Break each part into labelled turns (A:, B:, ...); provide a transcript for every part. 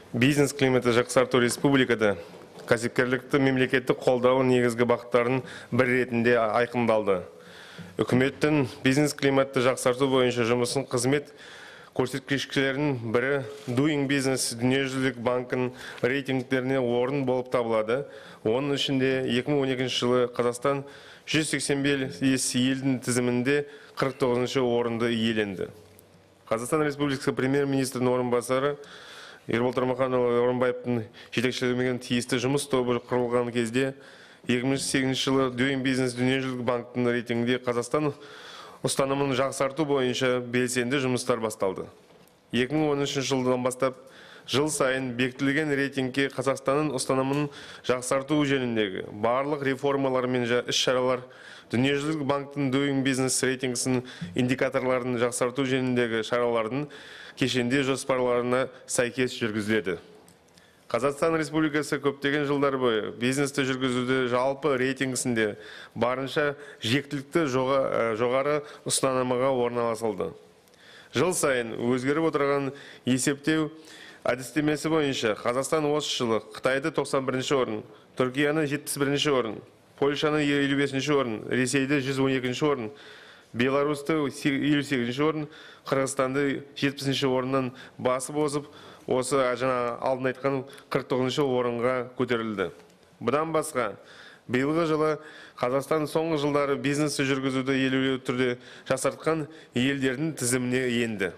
A: Бизнес климаты жақсарту республикада кәсіпкерлікті мемлекеттік қолдау негізгі бағыттарын бір ретінде айқындалды. Үкіметтің бизнес климатты жақсарту бойынша жұмысын қызмет көрсеткіштерінің бірі Doing Business дүниежүзілік банкінің рейтингтеріне орын болып табылады. Оның ішінде 2012 жылы Қазақстан 185 елдің тізімінде 49-шы орынды иеленді. Қазақстан Республикасы премьер-министрінің орынбасары Ербол Тұрмаханұлы Орынбаевтың жетекшілігімен тиісті жұмыс тобы құрылған кезде 2008 жылы Doing Business дүниежүзілік банктың рейтингінде Қазақстан ұстанымын жақсарту бойынша белсенді жұмыстар басталды. 2013 жылдан бастап жыл сайын бекітілген рейтингке Қазақстанның ұстанымын жақсарту жөніндегі барлық реформалар мен іс-шаралар дүниежүзілік банктың Doing Business рейтингісінің индикаторларын жақсарту жөніндегі шаралардың кешенде жоспарларына сәйкес жүргізіледі. Қазақстан Республикасы көптеген жылдар бойы бизнесті жүргізуді жалпы рейтингісінде барынша жектілікті жоғары ұстанымға орналасылды. Жыл сайын өзгеріп отырған есептеу әдістемесі бойынша Қазақстан осы жылы Қытайды 91-ші орын, Түркияны 71-ші орын, Польшаны 55-ші орын, Ресейді 112-ші орын, Беларусьті 58-ші орын, Қырғызстанды 70-ші орыннан басып озып, осы жаңа алдын айтқан 49-ші орынға көтерілді. Бұдан басқа, биылғы жылы Қазақстан соңғы жылдары бизнесті жүргізуді елеулі түрде жақсартқан елдердің тізіміне енді.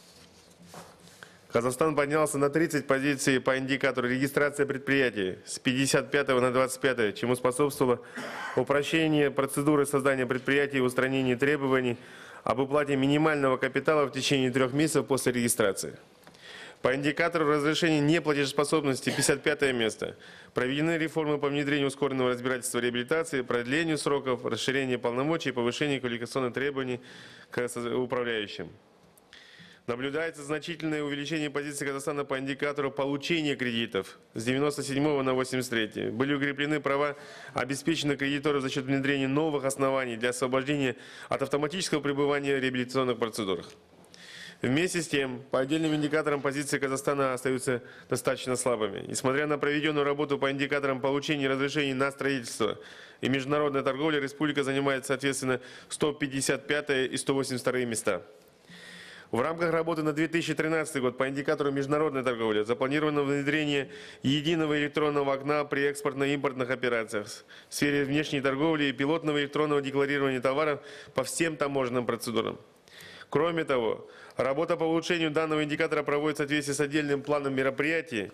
A: Казахстан поднялся на 30 позиций по индикатору регистрации предприятий с 55 на 25, чему способствовало упрощение процедуры создания предприятий и устранение требований об уплате минимального капитала в течение 3 месяцев после регистрации. По индикатору разрешения неплатежеспособности 55 место. Проведены реформы по внедрению ускоренного разбирательства реабилитации, продлению сроков, расширению полномочий и повышению квалификационных требований к управляющим. Наблюдается значительное увеличение позиций Казахстана по индикатору получения кредитов с 97 на 83. Были укреплены права обеспеченных кредиторов за счет внедрения новых оснований для освобождения от автоматического пребывания в реабилитационных процедурах. Вместе с тем, по отдельным индикаторам позиции Казахстана остаются достаточно слабыми. Несмотря на проведенную работу по индикаторам получения разрешений на строительство и международной торговли, республика занимает, соответственно, 155 и 182 места. В рамках работы на 2013 год по индикатору международной торговли запланировано внедрение единого электронного окна при экспортно-импортных операциях в сфере внешней торговли и пилотного электронного декларирования товаров по всем таможенным процедурам. Кроме того, работа по улучшению данного индикатора проводится в соответствии с отдельным планом мероприятий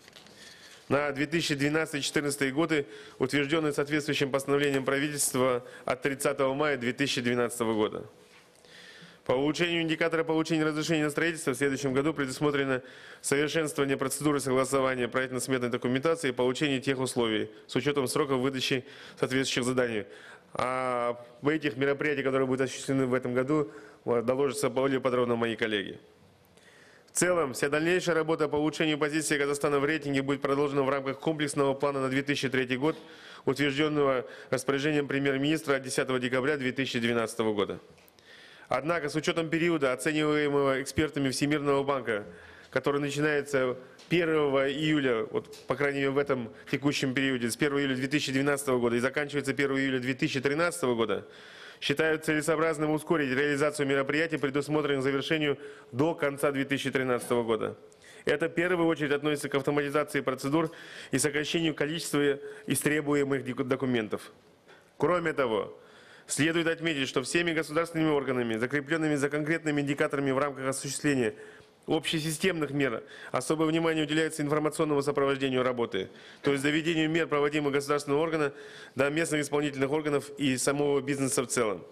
A: на 2012-2014 годы, утвержденный соответствующим постановлением правительства от 30 мая 2012 года. По улучшению индикатора получения разрешения на строительство в следующем году предусмотрено совершенствование процедуры согласования проектно-сметной документации и получения тех условий с учетом сроков выдачи соответствующих заданий. А в этих мероприятиях, которые будут осуществлены в этом году, доложатся более подробно мои коллеги. В целом, вся дальнейшая работа по улучшению позиции Казахстана в рейтинге будет продолжена в рамках комплексного плана на 2003 год, утвержденного распоряжением премьер-министра от 10 декабря 2012 года. Однако, с учетом периода, оцениваемого экспертами Всемирного банка, который начинается 1 июля, вот, по крайней мере в этом текущем периоде, с 1 июля 2012 года и заканчивается 1 июля 2013 года, считают целесообразным ускорить реализацию мероприятий, предусмотренных к завершению до конца 2013 года. Это в первую очередь относится к автоматизации процедур и сокращению количества истребуемых документов. Кроме того, следует отметить, что всеми государственными органами, закрепленными за конкретными индикаторами в рамках осуществления общесистемных мер, особое внимание уделяется информационному сопровождению работы, то есть доведению мер, проводимых государственного органа, до местных исполнительных органов и самого бизнеса в целом.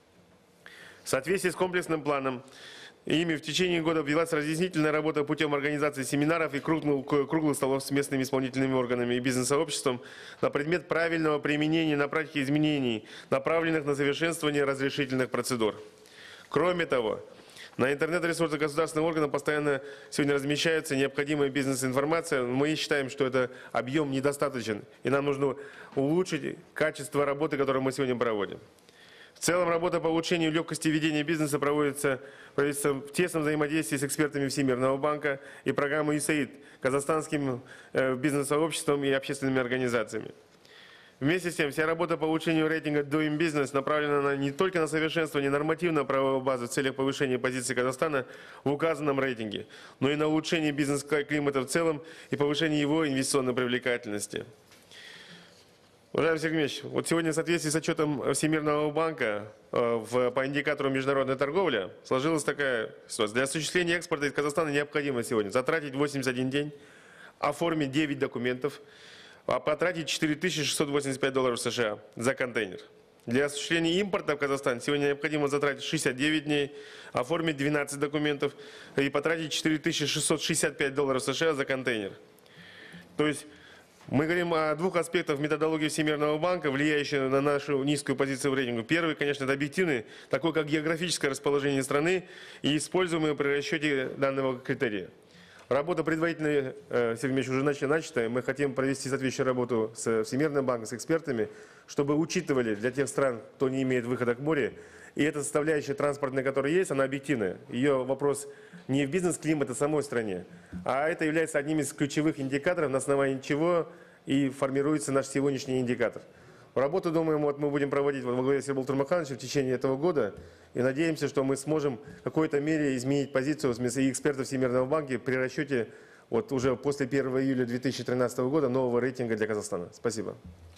A: В соответствии с комплексным планом, ими в течение года велась разъяснительная работа путем организации семинаров и круглых столов с местными исполнительными органами и бизнес-сообществом на предмет правильного применения на практике изменений, направленных на совершенствование разрешительных процедур. Кроме того, на интернет-ресурсах государственных органов постоянно сегодня размещается необходимая бизнес-информация. Мы считаем, что этот объем недостаточен, и нам нужно улучшить качество работы, которую мы сегодня проводим. В целом работа по улучшению легкости ведения бизнеса проводится в тесном взаимодействии с экспертами Всемирного банка и программой USAID, казахстанским бизнес-сообществом и общественными организациями. Вместе с тем, вся работа по улучшению рейтинга Doing Business направлена не только на совершенствование нормативно-правовой базы в целях повышения позиции Казахстана в указанном рейтинге, но и на улучшение бизнес-климата в целом и повышение его инвестиционной привлекательности. Уважаемый Сергей Ильич, вот сегодня в соответствии с отчетом Всемирного банка по индикатору международной торговли сложилась такая ситуация. Для осуществления экспорта из Казахстана необходимо сегодня затратить 81 день, оформить 9 документов, потратить $4685 США за контейнер. Для осуществления импорта в Казахстан сегодня необходимо затратить 69 дней, оформить 12 документов и потратить $4665 США за контейнер. То есть мы говорим о двух аспектах методологии Всемирного банка, влияющих на нашу низкую позицию в рейтингу. Первый, конечно, это объективный, такой как географическое расположение страны и используемое при расчете данного критерия. Работа предварительная, Сергей Ильич, уже начата. Мы хотим провести соответствующую работу с Всемирным банком, с экспертами, чтобы учитывали для тех стран, кто не имеет выхода к морю. И эта составляющая транспортная, которая есть, она объективная. Ее вопрос не в бизнес-климате самой стране, а это является одним из ключевых индикаторов, на основании чего и формируется наш сегодняшний индикатор. Работу, думаем, вот мы будем проводить во главе с Сергеем Бултурмахановичем в течение этого года. И надеемся, что мы сможем в какой-то мере изменить позицию и экспертов Всемирного банка при расчете вот уже после 1 июля 2013 года нового рейтинга для Казахстана. Спасибо.